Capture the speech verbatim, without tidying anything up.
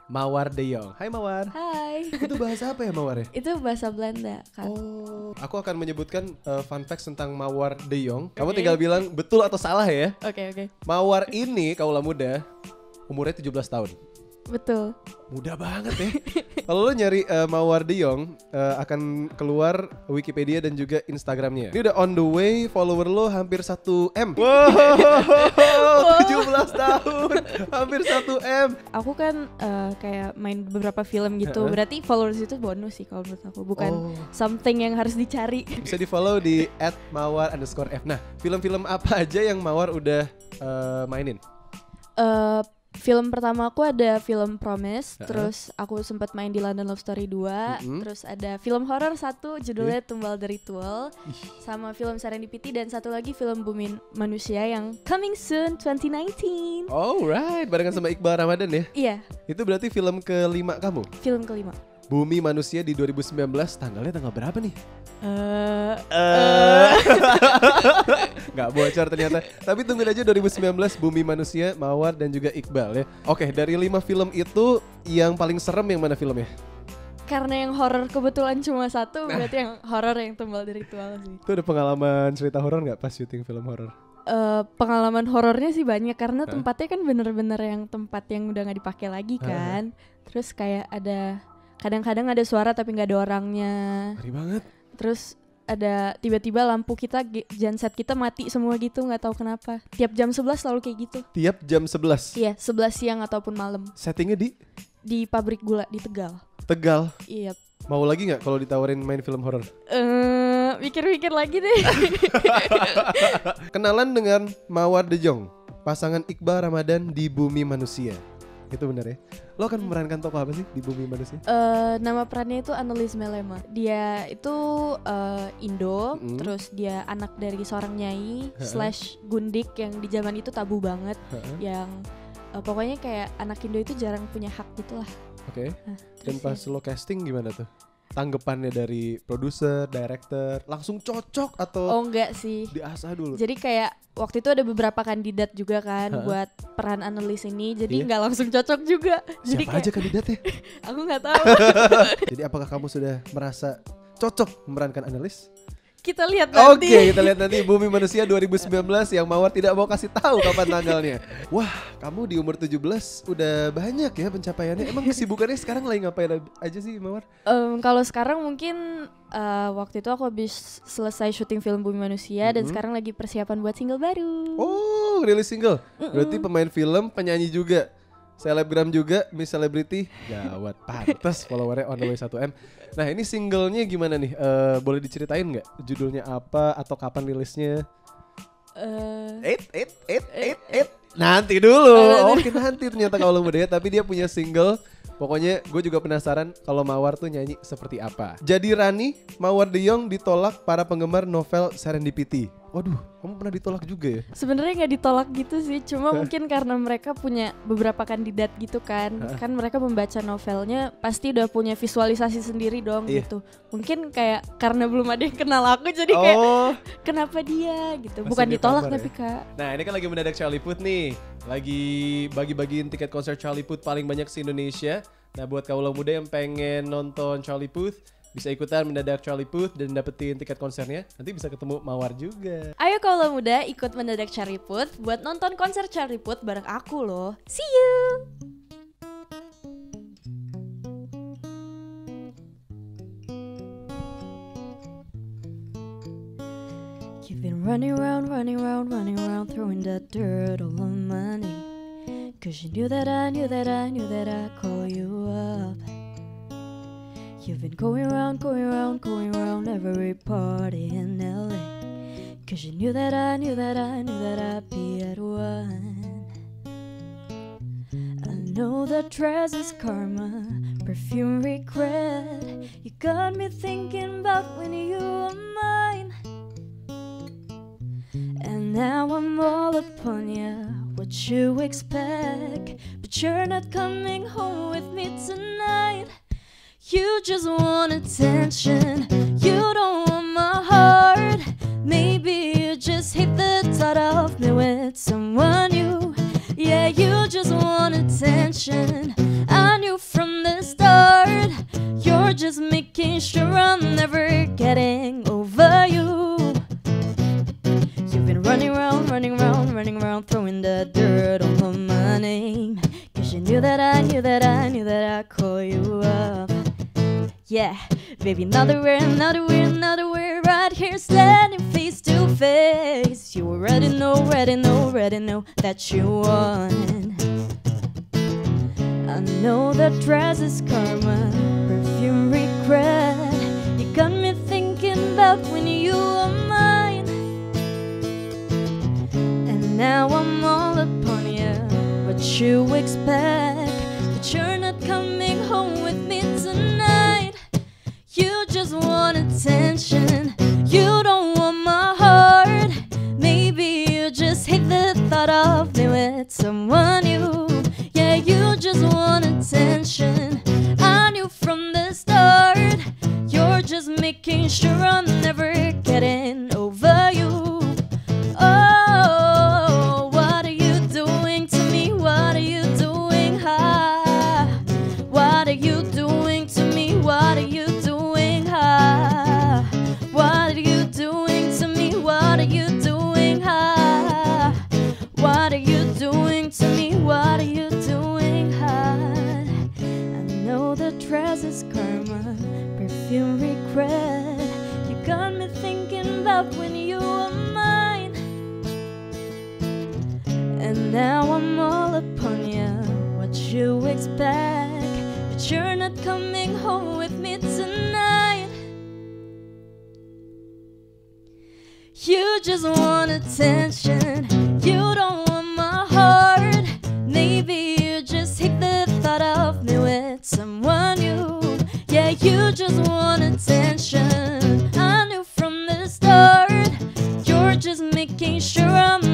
Mawar de Jong. Hai Mawar. Hai. Itu bahasa apa ya Mawar ya? Itu bahasa Belanda kan. Oh, aku akan menyebutkan uh, fun facts tentang Mawar de Jong. Kamu Okay. tinggal bilang betul atau salah ya. Oke okay, oke. Okay. Mawar ini kaulah muda, umurnya tujuh belas tahun. Betul. Mudah banget ya. Kalau lo nyari uh, Mawar de Jong uh, akan keluar Wikipedia dan juga Instagramnya. Ini udah on the way, follower lo hampir satu M. Wow, tujuh belas tahun, hampir satu M. Aku kan uh, kayak main beberapa film gitu. Berarti followers itu bonus sih kalau menurut aku, bukan Oh. something yang harus dicari. Bisa di follow di at mawar underscore f. Nah, film-film apa aja yang Mawar udah uh, mainin? Uh, Film pertama aku ada film Promise, Uh-huh. terus aku sempat main di London Love Story dua, Mm-hmm. terus ada film horor satu judulnya Tumbal the Ritual, sama film Serendipity, dan satu lagi film Bumi Manusia yang coming soon twenty nineteen. Alright, barengan sama Iqbal Ramadan ya. Iya, Itu berarti film kelima kamu. film kelima. Bumi Manusia di dua ribu sembilan belas, tanggalnya tanggal berapa nih? Uh, Uh. Nggak bocor ternyata. Tapi tungguin aja dua ribu sembilan belas Bumi Manusia, Mawar dan juga Iqbal ya. Oke, dari lima film itu yang paling serem yang mana filmnya? Karena yang horor kebetulan cuma satu, berarti yang horor yang Tumbal the Ritual sih. Itu ada pengalaman cerita horor nggak pas syuting film horor? Uh, pengalaman horornya sih banyak karena huh? tempatnya kan bener-bener yang tempat yang udah nggak dipakai lagi kan. Huh? Terus kayak ada kadang-kadang ada suara tapi nggak ada orangnya. Ngeri banget. Terus ada tiba-tiba lampu kita, genset kita mati semua gitu, nggak tahu kenapa. Tiap jam sebelas selalu kayak gitu. Tiap jam sebelas? Iya, sebelas siang ataupun malam. Settingnya di? Di pabrik gula di Tegal. Tegal? Iya. Mau lagi nggak kalau ditawarin main film horor? Uh, mikir-mikir lagi deh. Kenalan dengan Mawar de Jong, pasangan Iqbal Ramadan di Bumi Manusia. Itu benar ya? Lo akan memerankan tokoh apa sih di Bumi Manusia? Uh, nama perannya itu Annelies Melema. Dia itu uh, Indo, mm. terus dia anak dari seorang nyai slash gundik yang di zaman itu tabu banget. Yang uh, pokoknya kayak anak Indo itu jarang punya hak gitulah. Oke. Okay. Nah, dan pas ya. lo casting gimana tuh? Tanggapannya dari produser, director, langsung cocok atau? Oh enggak sih. Diasah dulu. Jadi kayak waktu itu ada beberapa kandidat juga kan ha? buat peran Annelies ini, jadi nggak iya? langsung cocok juga. Siapa jadi kayak, aja kandidatnya? Aku nggak tahu. Jadi apakah kamu sudah merasa cocok memerankan Annelies? Kita lihat nanti. Oke, okay, kita lihat nanti Bumi Manusia dua ribu sembilan belas yang Mawar tidak mau kasih tahu kapan tanggalnya. Wah, kamu di umur tujuh belas udah banyak ya pencapaiannya. Emang kesibukannya sekarang lagi ngapain aja sih Mawar? Um, kalau sekarang mungkin uh, waktu itu aku habis selesai syuting film Bumi Manusia mm-hmm. dan sekarang lagi persiapan buat single baru. Oh, rilis single. Mm-mm. Berarti pemain film, penyanyi juga. Selebgram juga, Miss Celebrity. Gawat, pantes followernya on the way satu M. Nah ini singlenya gimana nih? Uh, boleh diceritain nggak? Judulnya apa atau kapan rilisnya? Uh, eight, eight, eight, eight, eight. Nanti dulu. Uh, oh kita nanti ternyata kalau muda ya. Tapi dia punya single. Pokoknya gue juga penasaran kalau Mawar tuh nyanyi seperti apa. Jadi Rani, Mawar de Jong ditolak para penggemar novel Serendipity. Waduh, kamu pernah ditolak juga ya? Sebenarnya nggak ditolak gitu sih, cuma mungkin karena mereka punya beberapa kandidat gitu kan. Kan mereka membaca novelnya pasti udah punya visualisasi sendiri dong iya. gitu. Mungkin kayak karena belum ada yang kenal aku jadi kayak oh. kenapa dia gitu. Bukan ditolak ya? Tapi kak. Nah ini kan lagi mendadak Charlie Puth nih. Lagi bagi-bagiin tiket konser Charlie Puth paling banyak se-Indonesia. Nah buat kaula muda yang pengen nonton Charlie Puth, bisa ikutan mendadak Charlie Puth dan dapetin tiket konsernya. Nanti bisa ketemu Mawar juga. Ayo kaula muda ikut mendadak Charlie Puth buat nonton konser Charlie Puth bareng aku loh. See you. You've been running around, running around, running around, throwing that dirt all on my knee. Cause you knew that I knew that I knew that I'd call you up. You've been going around, going around, going around every party in L A. Cause you knew that I knew that I knew that I'd be at one. I know that dress is karma, perfume regret. You got me thinking about when you were mine. And now I'm all upon you, what you expect. But you're not coming home with me tonight. You just want attention, you don't want my heart. Maybe you just hate the thought of me with someone new. Yeah, you just want attention, I knew just making sure I'm never getting over you. You've been running around, running around, running around, throwing the dirt all over my name. Cause you knew that I knew that I knew that I'd call you up. Yeah, baby, now that we're, now that we're, now that we're right here standing face to face, you already know, already know, already know that you won. I know that dress is karma, perfume regret. You got me thinking about when you were mine. And now I'm all upon you, what you expect, but you're not coming home with me tonight. You just want attention, you don't want my heart. Maybe you just hate the thought of me with someone new. Yeah, you just want attention, I knew from the start. You're just making sure I'm never getting over you. Oh, what are you doing to me? What are you doing? Ha? What are you doing to me? What are you doing? Ha? What are you doing to me? What are you doing? Ha? What are you doing to me? What are you doing? Ha? I know the dress is karma, perfume regret. You got me thinking about when you were mine. And now I'm all upon you, what you expect, but you're not coming home with me tonight. You just want attention, you don't want my heart. Maybe you just hate the thought of me with someone new. Yeah, you just want attention, I knew from the start. You're just making sure I'm